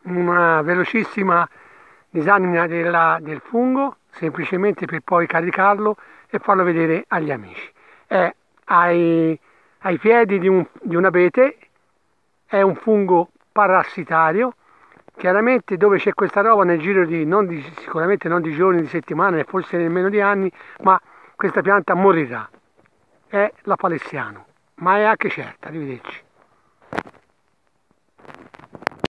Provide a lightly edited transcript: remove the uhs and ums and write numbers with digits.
una velocissima disamina del fungo, semplicemente per poi caricarlo e farlo vedere agli amici. È ai piedi di un abete, è un fungo parassitario. Chiaramente dove c'è questa roba nel giro sicuramente non di giorni, di settimane, forse nemmeno di anni, ma questa pianta morirà. È la Palessiano, ma è anche certa, arrivederci.